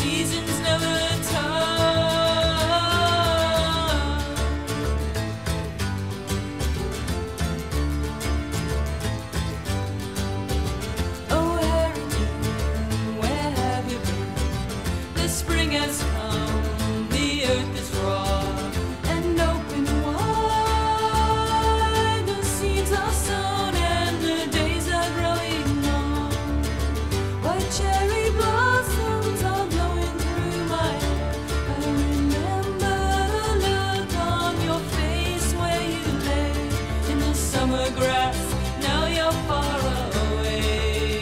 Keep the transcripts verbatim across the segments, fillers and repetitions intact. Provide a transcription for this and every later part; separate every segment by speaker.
Speaker 1: seasons never turn. Oh, Harrington, where have you been? The spring has come, the earth is raw and open wide. The seeds are sown and the days are growing long. White cherry blossoms are blowing through my hair. I remember the look on your face where you lay in the summer grass. Now you're far away.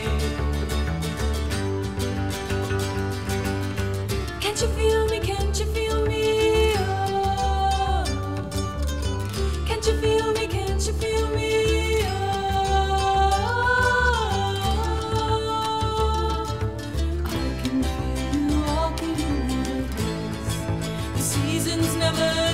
Speaker 1: Can't you feel me? Can't you feel me? Oh. Can't you feel me? Can't you feel me? Oh. I can feel you walking in the breeze. The seasons never